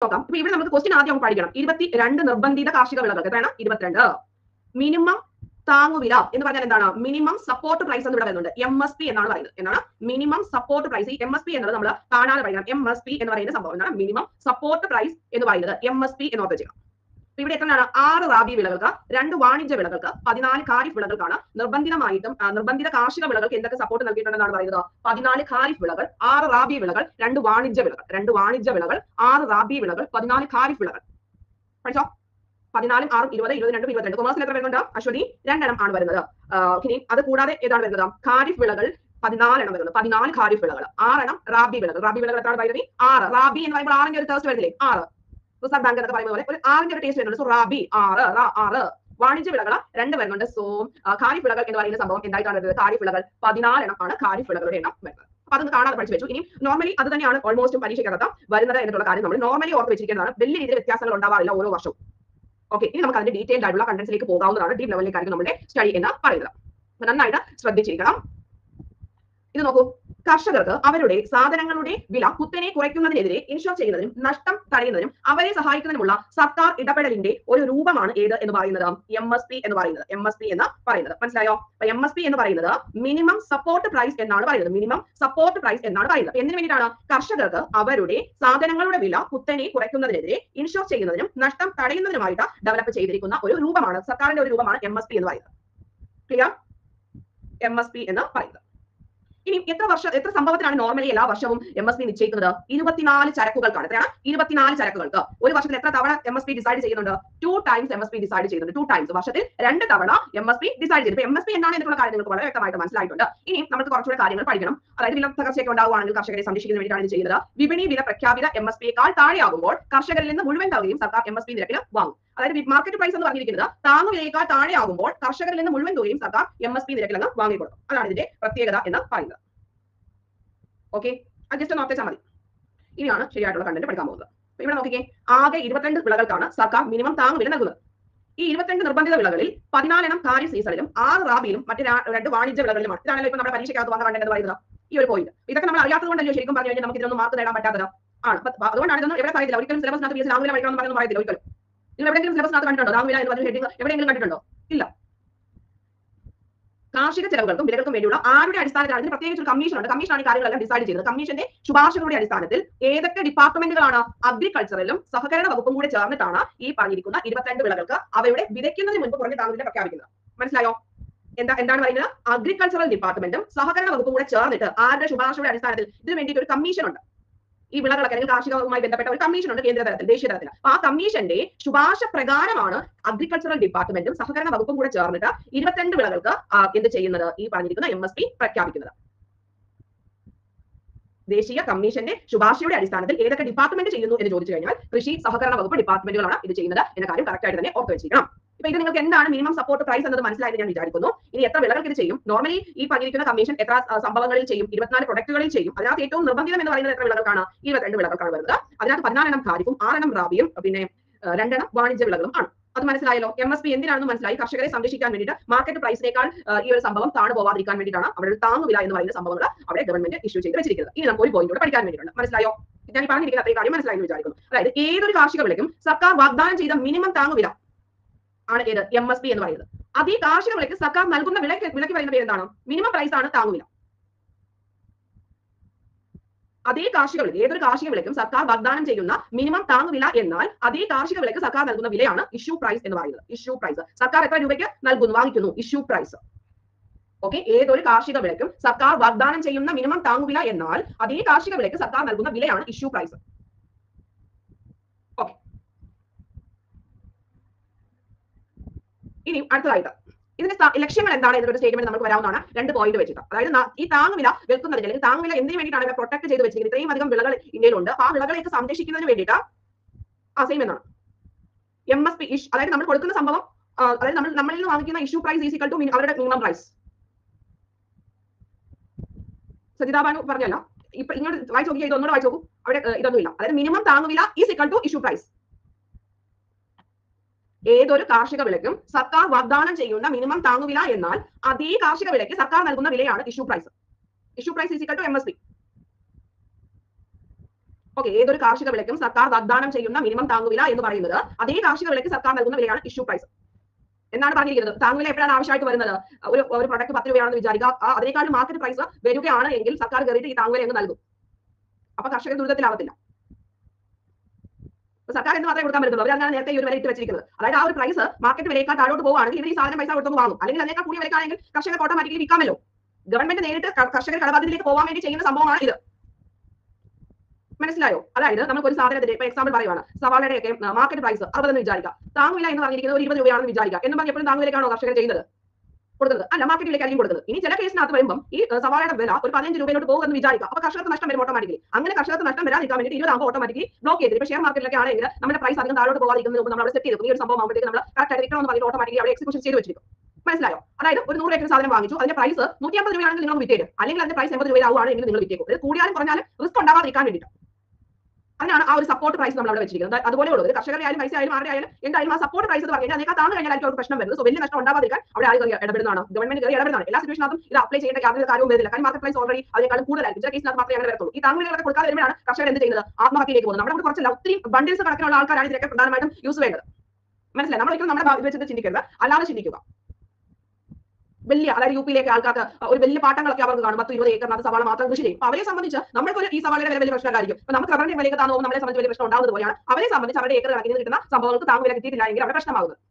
നോക്കാം. ഇപ്പൊ ഇവിടെ നമുക്ക് ക്വസ്റ്റ്യൻ ആദ്യം പഠിക്കണം. 22 നിർബന്ധിത കാർഷിക വിളകൾക്ക് എത്രയാണ്? 22. മിനിമം താങ്ങുവില എന്ന് പറഞ്ഞാൽ എന്താണ്? മിനിമം സപ്പോർട്ട് പ്രൈസ് എന്ന് ഇവിടെ വരുന്നുണ്ട്. MSP എന്നാണ് പറയുന്നത്. എന്താണ്? Minimum support price. ഈ MSP എന്നത് നമ്മൾ കാണാതെ പഠിക്കണം. MSP എന്ന് പറയുന്ന സംഭവം എന്താണ്? മിനിമം സപ്പോർട്ട് പ്രൈസ് എന്ന് പറയുന്നത് MSP എന്ന് ഓർത്ത് വെച്ചേക്കണം. ഇവിടെ എത്രയാണ്? 6 റാബി വിളകൾക്ക്, 2 വാണിജ്യ വിളകൾക്ക്, 14 ഖാരിഫ് വിളകൾക്കാണ് നിർബന്ധിതമായിട്ടും നിർബന്ധിത കാർഷിക വിളകൾക്ക് എന്തൊക്കെ സപ്പോർട്ട് നൽകിയിട്ടുണ്ടെന്നാണ് പറയുന്നത്? 14 ഖാരിഫ് വിളകൾ, 6 റാബി വിളകൾ, 2 വാണിജ്യ വിളകൾ, 2 വാണിജ്യ വിളകൾ, 6 റാബി വിളകൾ, 14 ഖാരിഫ് വിളകൾ. പഠിച്ചോ? 14, 6, 20, 22, 22. കൊമേഴ്സിൽ എത്ര വരുന്നുണ്ട്? അശ്വതി 2 എണ്ണം ആണ് വരുന്നത്. ഇനി അത് കൂടാതെ ഏതാണ് വരുന്നത്? ഖാരിഫ് വിളകൾ 14 എണ്ണം വരുന്നത്. 14 ഖാരിഫ് വിളകൾ, 6 എണ്ണം റാബി വിളകൾ. റാബി വിളകൾ എത്രയാണ് പറയുന്നത്? 6. റാബി എന്ന് പറയുമ്പോൾ 6ന്റെ ഒരു ടേസ്റ്റ് വരുന്നില്ലേ? 6. റിസർവ് ബാങ്ക് എന്നൊക്കെ പറയുന്ന പോലെ ഒരു 6ന്റെ ഒരു ടേസ്റ്റ് വരുന്നുണ്ട്. സോ റാബി 6. വാണിജ്യ വിളകൾ 2 വരുന്നുണ്ട്. സോ ഖാരിഫ് വിളകൾ എന്ന് പറയുന്ന സംഭവം എന്തായിട്ടാണ് വരുന്നത്? ഖാരിഫ് വിളകൾ 14 എണ്ണം ആണ് ഖാരിഫ് വിളകളുടെ എണ്ണം വരുന്നത്. അപ്പൊ അതൊന്ന് കാണാതെ പഠിച്ചു വെച്ചു. ഇനി നോർമലി അത് തന്നെയാണ് ഓൾമോസ്റ്റ് പരീക്ഷയ്ക്കകത്ത് വരുന്നത് എന്നുള്ള കാര്യം നമ്മൾ നോർമലി ഓർത്ത് വെച്ചിരിക്കുന്നതാണ്. വലിയ രീതിയിൽ വ്യത്യാസങ്ങൾ ഉണ്ടാവാറില്ല ഓരോ വർഷവും. ഓക്കെ, ഇനി നമുക്ക് അതിന്റെ ഡീറ്റെയിൽഡ് ആയിട്ടുള്ള കണ്ടന്റ്സിലേക്ക് പോകാവുന്നതാണ്. ഡീപ് ലെവലിലേക്കായിരിക്കും നമ്മുടെ സ്റ്റഡി എന്ന് പറയുന്നത്. നന്നായിട്ട് ശ്രദ്ധിച്ചിരിക്കണം. ഇത് നോക്കൂ. കർഷകർക്ക് അവരുടെ സാധനങ്ങളുടെ വില കുത്തനെ കുറയ്ക്കുന്നതിനെതിരെ ഇൻഷുർ ചെയ്യുന്നതിനും നഷ്ടം തടയുന്നതിനും അവരെ സഹായിക്കുന്നതിനുമുള്ള സർക്കാർ ഇടപെടലിന്റെ ഒരു രൂപമാണ് ഏത് എന്ന് പറയുന്നത്? MSP എന്ന് പറയുന്നത്. MSP എന്ന് പറയുന്നത് മനസ്സിലായോ? MSP എന്ന് പറയുന്നത് മിനിമം സപ്പോർട്ട് പ്രൈസ് എന്നാണ് പറയുന്നത്. മിനിമം സപ്പോർട്ട് പ്രൈസ് എന്നാണ് പറയുന്നത്. എന്തിനു വേണ്ടിയിട്ടാണ്? കർഷകർക്ക് അവരുടെ സാധനങ്ങളുടെ വില കുത്തനെ കുറയ്ക്കുന്നതിനെതിരെ ഇൻഷുർ ചെയ്യുന്നതിനും നഷ്ടം തടയുന്നതിനുമായിട്ട് ഡെവലപ്പ് ചെയ്തിരിക്കുന്ന ഒരു രൂപമാണ്, സർക്കാരിന്റെ ഒരു രൂപമാണ് MSP എന്ന് പറയുന്നത്. ക്ലിയർ? MSP എന്ന് പറയുന്നത്. ഇനി എത്ര സംഭവത്തിലാണ് നോർമലി എല്ലാ വർഷവും MSP നിശ്ചയിക്കുന്നത്? 24 ചരക്കുകൾക്കാണ്. എത്രയാണ്? 24 ചരക്കുകൾക്ക്. ഒരു വർഷത്തിൽ എത്ര തവണ MSP ഡിസൈഡ് ചെയ്യുന്നുണ്ട്? 2 ടൈംസ് MSP ഡിസൈഡ് ചെയ്യുന്നുണ്ട്. 2 ടൈംസ്. വർഷത്തിൽ 2 തവണ MSP ഡിസൈഡ് ചെയ്തു. MSP എന്താണ് എന്നുള്ള കാര്യം നിങ്ങൾക്ക് വളരെ വ്യക്തമായിട്ട് മനസ്സിലായിട്ടുണ്ട്. ഇനി നമുക്ക് കുറച്ചുകൂടെ കാര്യങ്ങൾ പഠിക്കണം. അതായത് വില തകർച്ചയൊക്കെ ഉണ്ടാവുകയാണെങ്കിൽ കർഷകരെ സംരക്ഷിക്കുന്നതിന് വേണ്ടിയിട്ടാണ് ഇത് ചെയ്യുന്നത്. വിപണി വില പ്രഖ്യാപിത MSPയേക്കാൾ താഴെയാകുമ്പോൾ കർഷകരിൽ നിന്ന് മുഴുവൻ തുകയും സർക്കാർ MSP നിരക്കിൽ വാങ്ങും. അതായത് മാർക്കറ്റ് പ്രൈസ് എന്ന് പറഞ്ഞിരിക്കുന്നത് താങ്ങുവിലയേക്കാൾ താഴെയാകുമ്പോൾ കർഷകരിൽ നിന്ന് മുഴുവൻ തുകയും സർക്കാർ MSP നിരക്കിൽ അങ്ങ് വാങ്ങിക്കൊടുക്കും. അതാണ് ഇതിന്റെ പ്രത്യേകത എന്ന് പറയുന്നത്. ഓക്കെ, അത് ജസ്റ്റ് നോക്കിയാൽ മതി. ഇനിയാണ് ശരിയായിട്ടുള്ള കണ്ടന്റ് പഠിക്കാൻ പോകുന്നത്. ഇവിടെ നോക്കിക്കേ, ആകെ 22 വിളകൾക്കാണ് സർക്കാർ മിനിമം താങ്ങുവില നൽകുന്നത്. ഈ 22 നിർബന്ധിത വിളകളിൽ 14 എണ്ണം ഖാരിഫ് സീസണിലും 6 റാബിയിലും മറ്റ് 2 വാണിജ്യ വിളകളിലുമാണ്. ഇതാണല്ലോ ഇപ്പൊ നമ്മുടെ പരീക്ഷയ്ക്കകത്ത് വന്ന കണ്ടന്റ് എന്ന് പറയുന്നത്. ഈ ഒരു പോയിന്റ് ഇതൊക്കെ നമ്മൾ അറിയാത്തത് കൊണ്ടല്ലോ ശരിക്കും പറഞ്ഞു കഴിഞ്ഞാൽ നമുക്ക് ഇതിനൊന്നും മാർക്ക് നേടാൻ പറ്റാത്തത് ആണ്. അതുകൊണ്ടാണ് ഇതൊന്നും എവിടെ പറയത്തില്ല. ഒരിക്കലും സിലബസിനകത്ത് താങ്ങുവില പഠിക്കണം എന്ന് പറയത്തില്ല ഒരിക്കലും. നിങ്ങൾ എവിടെയെങ്കിലും സിലബസിനകത്ത് കണ്ടിട്ടുണ്ടോ താങ്ങുവില എന്ന് പറഞ്ഞ ഹെഡിങ്? എവിടെയെങ്കിലും കണ്ടിട്ടുണ്ടോ? ഇല്ല. കാർഷിക ചെലവുകൾക്കും വിലകൾക്കും വേണ്ടിയുള്ള ആരുടെ അടിസ്ഥാനത്തിലാണ്? ഇതിന് പ്രത്യേകിച്ച് ഒരു കമ്മീഷൻ ഉണ്ട്. കമ്മീഷനാണ് ഈ കാര്യങ്ങളെല്ലാം ഡിസൈഡ് ചെയ്യുന്നത്. കമ്മീഷന്റെ ശുപാർശകളുടെ അടിസ്ഥാനത്തിൽ ഏതൊക്കെ ഡിപ്പാർട്ട്മെന്റുകളാണ്? അഗ്രികൾച്ചറിലും സഹകരണ വകുപ്പും കൂടെ ചേർന്നിട്ടാണ് ഈ പറഞ്ഞിരിക്കുന്ന 22 വിളകൾക്ക് അവയുടെ വിതയ്ക്കുന്നതിന് മുൻപ് കുറഞ്ഞ താങ്ങുവില പ്രഖ്യാപിക്കുന്നത്. മനസ്സിലായോ? എന്താണ് പറയുന്നത്? അഗ്രികൾച്ചറൽ ഡിപ്പാർട്ട്മെന്റും സഹകരണ വകുപ്പും കൂടെ ചേർന്നിട്ട് ആരുടെ ശുപാർശയുടെ അടിസ്ഥാനത്തിൽ ഇതിന് വേണ്ടിയിട്ട് ഒരു കമ്മീഷൻ ഉണ്ട്. ഈ വിളകളൊക്കെ അല്ലെങ്കിൽ കാർഷികവുമായി ബന്ധപ്പെട്ട ഒരു കമ്മീഷൻ ഉണ്ട് കേന്ദ്ര തലത്തിൽ, ദേശീയ തലത്തിൽ. അപ്പൊ ആ കമ്മീഷന്റെ ശുപാർശ പ്രകാരമാണ് അഗ്രികൾച്ചറൽ ഡിപ്പാർട്ട്മെന്റും സഹകരണ വകുപ്പും കൂടെ ചേർന്നിട്ട് 22 വിളകൾക്ക് എന്ത് ചെയ്യുന്നത്? ഈ പറഞ്ഞിരിക്കുന്ന MSP പ്രഖ്യാപിക്കുന്നത്. ദേശീയ കമ്മീഷന്റെ ശുപാർശയുടെ അടിസ്ഥാനത്തിൽ ഏതൊക്കെ ഡിപ്പാർട്ട്മെന്റ് ചെയ്യുന്നു എന്ന് ചോദിച്ചു കഴിഞ്ഞാൽ കൃഷി സഹകരണ വകുപ്പ് ഡിപ്പാർട്ട്മെന്റുകളാണ് ഇത് ചെയ്യുന്നത് എന്ന കാര്യം കറക്റ്റ് ആയിട്ട് തന്നെ ഓർത്ത് വെച്ചിരിക്കണം. ഇപ്പൊ ഇത് നിങ്ങൾക്ക് എന്താണ് മിനിമം സപ്പോർട്ട് പ്രൈസ് എന്നത് മനസ്സിലായെന്ന് ഞാൻ വിചാരിക്കുന്നു. ഇനി എത്ര വിളകൾക്ക് ഇത് ചെയ്യും? നോർമലി ഈ പറഞ്ഞിരിക്കുന്ന കമ്മീഷൻ എത്ര സംഭവങ്ങളിൽ ചെയ്യും? 24 പ്രൊഡക്റ്റുകളിൽ ചെയ്യും. അതിനകത്ത് ഏറ്റവും നിർബന്ധിതം എന്ന് പറയുന്നത് എത്ര വിളകൾക്കാണ്? 22 വിളകൾക്കാണ് വരുന്നത്. അതിനകത്ത് 14 എണ്ണം ഖാരിഫും 6 എണ്ണം റാബിയും പിന്നെ 2 എണ്ണം വാണിജ്യ വിളകളും ആണ്. അത് മനസ്സിലായല്ലോ? MSP എന്തിനാണെന്ന് മനസ്സിലായി. കർഷകരെ സംരക്ഷിക്കാൻ വേണ്ടിയിട്ട് മാർക്കറ്റ് പ്രൈസിനേക്കാൾ ഈ ഒരു സംഭവം താണു പോവാതിരിക്കാൻ വേണ്ടിയിട്ടാണ് അവരുടെ താങ്ങുവില എന്ന് പറയുന്ന സംഭവങ്ങൾ അവിടെ ഗവൺമെന്റ് ഇഷ്യൂ ചെയ്ത് വെച്ചിരിക്കുന്നത്. ഇനി നമുക്ക് ഒരു പോയിന്റ് കൂടെ പഠിക്കാൻ വേണ്ടിയിട്ടുണ്ട്. മനസ്സിലായോ? ഞാൻ ഈ പറഞ്ഞിരിക്കുന്ന അത്രയും കാര്യം മനസ്സിലായി എന്ന് വിചാരിക്കുന്നു. അതായത് ഏതൊരു കാർഷിക വിലയ്ക്കും സർക്കാർ വാഗ്ദാനം ചെയ്ത മിനിമം താങ്ങുവില ആണ് ഏത്? MSP എന്ന് പറയുന്നത്. അതേ കാർഷിക വിലയ്ക്ക് സർക്കാർ നൽകുന്ന വിലയ്ക്ക് പറയുന്ന പേര് എന്താണ്? മിനിമം പ്രൈസ് ആണ് താങ്ങുവില. അതേ കാർഷിക വില, ഏതൊരു കാർഷിക വിലയ്ക്കും സർക്കാർ വാഗ്ദാനം ചെയ്യുന്ന മിനിമം താങ്ങുവില എന്നാൽ അതേ കാർഷിക വിലയ്ക്ക് സർക്കാർ നൽകുന്ന വിലയാണ് ഇഷ്യൂ പ്രൈസ് എന്ന് പറയുന്നത്. ഇഷ്യൂ പ്രൈസ് സർക്കാർ എത്ര രൂപയ്ക്ക് നൽകുന്നു, വാങ്ങിക്കുന്നു? Issue price. ഓക്കെ, ഏതൊരു കാർഷിക വിലയ്ക്കും സർക്കാർ വാഗ്ദാനം ചെയ്യുന്ന മിനിമം താങ്ങുവില എന്നാൽ അതേ കാർഷിക വിലയ്ക്ക് സർക്കാർ നൽകുന്ന വിലയാണ് ഇഷ്യൂ പ്രൈസ്. ഓക്കെ, ഇനി അടുത്തതായിട്ട് ഇതിന്റെ ലക്ഷ്യങ്ങൾ എന്താണ് എന്നൊരു സ്റ്റേറ്റ്മെന്റ് നമുക്ക് വരാവുന്നതാണ്. 2 പോയിന്റ് വെച്ചിട്ട്. അതായത് ഈ താങ്ങുവില വെക്കുന്നതിന് അല്ലെങ്കിൽ താങ്ങുവില എന്തിനു വേണ്ടിയിട്ടാണ് ഇവർ പ്രൊട്ടക്ട് ചെയ്ത് വെച്ചിരിക്കുന്നത്? ഇത്രയും അധികം വിളകൾ ഇന്ത്യയിലുണ്ട്. ആ വിളകളെയൊക്കെ സംരക്ഷിക്കുന്നതിന് വേണ്ടിയിട്ട് സെയിം എന്നാണ് MSP. അതായത് നമ്മൾ കൊടുക്കുന്ന സംഭവം, അതായത് നമ്മളിൽ നിന്ന് വാങ്ങിക്കുന്ന issue price is equal to അവരുടെ മിനിമം പ്രൈസ്. സജിതാബാനു പറഞ്ഞല്ല, ഇപ്പൊ ഇങ്ങോട്ട് വായിച്ചു നോക്കിയാൽ ഇതൊന്നുകൂടെ വായിച്ചു നോക്കൂ. അവിടെ ഇതൊന്നുമില്ല. അതായത് മിനിമം താങ്ങുവില is equal to issue price. ഏതൊരു കാർഷിക വിലയ്ക്കും സർക്കാർ വാഗ്ദാനം ചെയ്യുന്ന മിനിമം താങ്ങുവില എന്നാൽ അതേ കാർഷിക വിലയ്ക്ക് സർക്കാർ നൽകുന്ന വിലയാണ് issue price. Issue price is equal to MSP. Okay, ഏതൊരു കാർഷിക വിലയ്ക്കും സർക്കാർ വാഗ്ദാനം ചെയ്യുന്ന മിനിമം താങ്ങുവില എന്ന് പറയുന്നത് അതേ കാർഷിക വിലയ്ക്ക് സർക്കാർ നൽകുന്ന വിലയാണ് ഇഷ്യൂ പ്രൈസ് എന്നാണ് പറഞ്ഞിരിക്കുന്നത്. താങ്ങുവില എപ്പോഴാണ് ആവശ്യമായിട്ട് വരുന്നത്? ഒരു പ്രൊഡക്റ്റ് 10 രൂപയാണെന്ന് വിചാരിക്കുക, അതിനേക്കാൾ മാർക്കറ്റ് പ്രൈസ് വരികയാണ് എങ്കിൽ സർക്കാർ കയറിയിട്ട് ഈ താങ്ങുവില അങ്ങ് നൽകും. അപ്പൊ കർഷകൻ ദുരിതത്തിലാവത്തില്ല. സർക്കാർ എന്ന് മാത്രമേ കൊടുക്കാൻ പറ്റുള്ളൂ. അവരങ്ങനെ നേരത്തെ ഈ ഒരു വില ഇട്ട് വെച്ചിരിക്കുന്നത്. അതായത് ആ ഒരു പ്രൈസ് മാർക്കറ്റ് വിലയേക്കാൾ താഴോട്ട് പോകുകയാണെങ്കിൽ ഇവർ ഈ സാധനം പൈസ കൊടുത്തു വാങ്ങും. അല്ലെങ്കിൽ അതിനേക്കാൾ കൂടിയ വിലക്കാണെങ്കിൽ കർഷകർക്ക് ഓട്ടോമാറ്റിക്കലി വിൽക്കാമല്ലോ. ഗവൺമെന്റ് നേരിട്ട് കർഷകർ കടബാധ്യതയിലേക്ക് പോകാൻ വേണ്ടി ചെയ്യുന്ന സംഭവമാണ് ഇത്. മനസ്സിലായോ? അതായത് നമുക്ക് ഒരു സാധനത്തിന്റെ ഇപ്പൊ എക്സാമ്പിൾ പറയുവാണ്, സവാളയുടെ ഒക്കെ മാർക്കറ്റ് പ്രൈസ് 60 എന്ന് വിചാരിക്കുക, താങ്ങുവില എന്ന് പറഞ്ഞിരിക്കുന്നത് ഒരു 20 രൂപയാണെന്ന് വിചാരിക്കുക. എന്ന് പറഞ്ഞ് എപ്പോഴും താങ്ങുവിലേക്കാണോ കർഷകർ ചെയ്യുന്നത്? കൊടുക്കുന്നത് അല്ല, മാർക്കറ്റ് വിലയ്ക്കായിരിക്കും കൊടുക്കുന്നത്. ഇനി ചില കേസിനകത്ത് വരുമ്പോൾ ഈ സവാളയുടെ വില ഒരു 15 രൂപയിലോട്ട് പോകുമെന്ന് വിചാരിക്കുക. അപ്പൊ കർഷകർക്ക് നഷ്ടം വരും ഓട്ടോമാറ്റിക്കലി. അങ്ങനെ കർഷകർക്ക് നഷ്ടം വരാതിരിക്കാൻ വേണ്ടി 20 ആകുമ്പോൾ ഓട്ടോമാറ്റിക്കലി ബ്ലോക്ക് ചെയ്ത്. ഇപ്പൊ ഷെയർ മാർക്കറ്റിലൊക്കെ ആണെങ്കിൽ നമ്മുടെ പ്രൈസ് അധികം താഴോട്ട് പോകാതിരിക്കുന്നതിന് മുമ്പ് നമ്മൾ സെറ്റ് ചെയ്തു. ഈ ഒരു സംഭവം ആകുമ്പോഴത്തേക്ക് നമ്മൾ കറക്റ്റ് ആയിട്ട് വിൽക്കണം എന്ന് പറഞ്ഞിട്ട് ഓട്ടോമാറ്റിക്കലി അവിടെ എക്സിക്യൂഷൻ ചെയ്ത് വെച്ചിരിക്കും. മനസ്സിലായോ? അതായത് ഒരു 100 രൂപയ്ക്ക് സാധനം വാങ്ങിച്ചു, അതിന്റെ പ്രൈസ് 150 രൂപയാണെങ്കിൽ നിങ്ങൾ വിറ്റേര്, അല്ലെങ്കിൽ അതിന്റെ പ്രൈസ് 80 രൂപയാവുകയാണെങ്കിൽ നിങ്ങൾ വിറ്റേക്കും. ഇത് കൂടിയാലും കുറഞ്ഞാലും റിസ്ക് ഉണ്ടാവാതിരിക്കാൻ വേണ്ടിയിട്ട് അതിനാണ് ആ ഒരു സപ്പോർട്ട് പ്രൈസ് നമ്മൾ അവിടെ വെച്ചിരിക്കുന്നത്. അതുപോലെ ഉള്ളൂ, കർഷകരുടെ ആയാലും പൈസ ആയാലും ആരുടെ ആയാലും എന്തായാലും ആ സപ്പോർട്ട് പ്രൈസ് എന്ന് പറഞ്ഞാൽ അതിനേക്കാൾ താഴ്ന്നു കഴിഞ്ഞാൽ അവർക്ക് പ്രശ്നം വരുന്നത്. സോ വലിയ നഷ്ടം ഉണ്ടാവാതിരിക്കാൻ അവിടെ ആര് ഇടപെടുന്നതാണ്? ഗവൺമെന്റ് കയറി ഇടപെടുന്നതാണ്. എല്ലാ സിറ്റുവേഷനകത്തും ഇത് അപ്ലൈ ചെയ്യേണ്ട യാതൊരു കാര്യവും വരുന്നില്ല. കാരണം മാർക്കറ്റ് പ്രൈസ് ഓൾറെഡി അതിനേക്കാളും കൂടുതലായിരിക്കും. ചില കേസിനകത്ത് മാത്രമേ അങ്ങനെ വരത്തുള്ളൂ. ഈ താങ്ങുവിലകളൊക്കെ കൊടുക്കാതെ വരുമ്പോഴാണ് കർഷകർ എന്ത് ചെയ്യുന്നത്? ആത്മഹത്യയിലേക്ക് പോകുന്നത്. നമ്മുടെ കുറച്ചല്ല, ഒത്തിരി ബണ്ടിൽസ് കണക്കിനുള്ള ആൾക്കാരാണ് ഇതിനൊക്കെ പ്രധാനമായിട്ടും യൂസ് വേണ്ടത്. മനസ്സിലായി? നമ്മളൊരിക്കലും നമ്മുടെ വെച്ചിട്ട് ചിന്തിക്കരുത്, അല്ലാതെ ചിന്തിക്കുക. വലിയ അതായത് യു പിയിലേക്ക് ആൾക്കാർക്ക് ഒരു വലിയ പാട്ടങ്ങളൊക്കെ അവർക്ക് കാണും, 10-20 ഏക്കറിനകത്ത് സവാള മാത്രം കൃഷി ചെയ്യും. അവരെ സംബന്ധിച്ച് നമ്മൾക്ക് ഈ സവാളയുടെ വില വലിയ പ്രശ്നമായിരിക്കും. ഇപ്പൊ നമുക്ക് റബ്ബറിന്റെ വിലയ്ക്ക് താങ്ങുമ്പോൾ നമ്മളെ സംബന്ധിച്ച് വലിയ പ്രശ്നം ഉണ്ടാകുന്നത് പോലെയാണ് അവരെ സംബന്ധിച്ച് അവരുടെ ഏക്കർ കണക്കിന് കിട്ടുന്ന സംഭവങ്ങൾക്ക് താങ്ങുവില കിട്ടിയിട്ടില്ല എങ്കിൽ അവിടെ പ്രശ്നമാകുന്നത്.